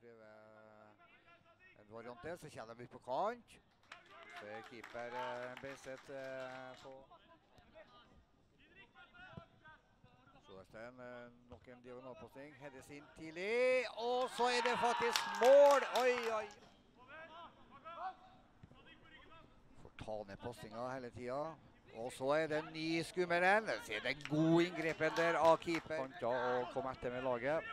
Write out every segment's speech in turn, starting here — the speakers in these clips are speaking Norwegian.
prøver en variant til, så kjenner vi på kant. Så er keeper Beiseth på. Sjåestein, nok en diagonalpassing, heades inn tidlig, og så er det faktisk mål! Oi, oi! Får ta ned passinga hele tida. Og så er det en ny skummel en. Så er det en god inngrepen der av keeper. Kanta og kom etter med laget.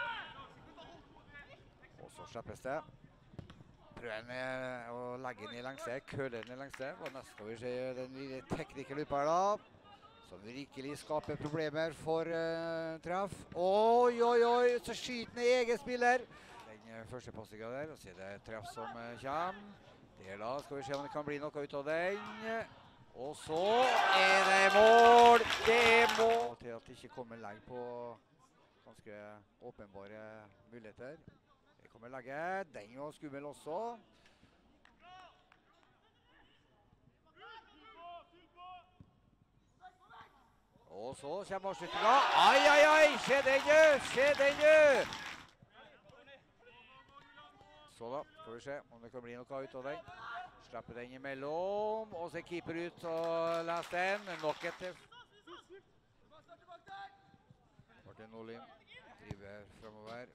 Og så slippes det. Prøver å legge den i lengste, køle den i lengste. Og neste skal vi se den lille teknikerluppa her da. Som virkelig skaper problemer for treff. Oi, oi, oi, så skyter den egen spiller. Den første passingen der, og så er det treff som kommer. Der da skal vi se om det kan bli noe ut av den. Og så er det mål! Det er mål! Til at det ikke kommer legg på ganske åpenbare muligheter. Det kommer legget. Den var skummel også. Og så kommer avslutninga. Ai, ai, ai! Se den nå! Se den nå! Så da, skal vi se om det kan bli noe ut av den. Slipper den imellom, og så er keeper ut og leser den. Nok et. Martin Nordlin driver fremover.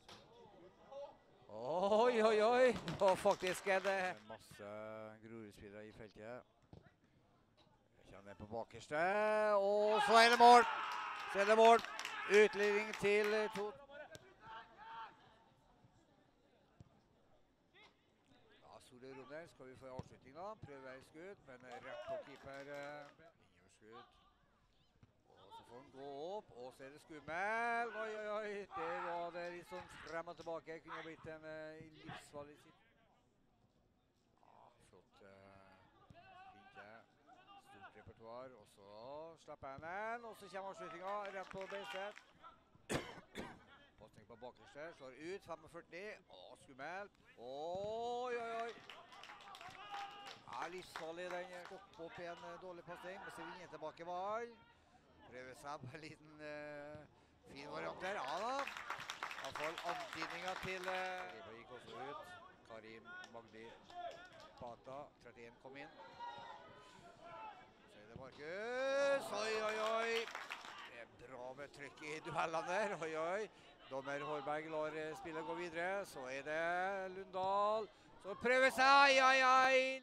Oi, oi, oi! Og faktisk er det masse Grorud-spillere i feltet. Kjenner på bakerste, og så er det mål! Så er det mål! Utligning til 2. Store runder skal vi få avslutning da. Prøver skudd, men rett på keeper. Innoverskudd. Og så får han gå opp, og så er det skummel. Oi, oi, oi. Der var det litt sånn frem og tilbake. Kunne ha blitt en livsfarlig sitt. Ja, flott. Fint. Stort repertoar. Og så slipper han den, og så kommer avslutningen rett på Beiseth. Pasning på bakerste, slår ut, 45, og skummelt. Oi, oi, oi. Ja, livsfarlig den gått opp i en dårlig passning, men så vinner tilbake ball. Prøver seg på en liten fin variant her, ja da. I hvert fall antydninger til... Riba gikk også ut. Karim Magdi Bata, 31 kom inn. Så er det Markus, oi, oi, oi. Det er bra med trykk i duellene der, oi, oi. Dommer Hårberg lar spillet gå videre, så er det Lundahl, så prøver seg, ai, ai, ai.